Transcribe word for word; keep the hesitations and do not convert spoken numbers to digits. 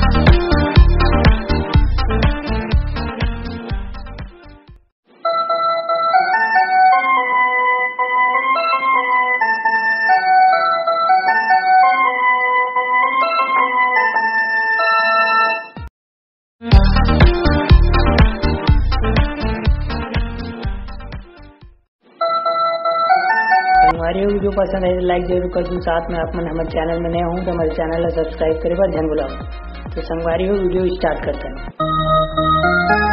हमारी वीडियो पसंद है तो लाइक जरूर कर दूँ। साथ में आप मन हमारे चैनल में नए हों तो हमारे चैनल को सब्सक्राइब करे पर ध्यान बुलाओ। तो संगवारी हो वीडियो स्टार्ट करते हैं।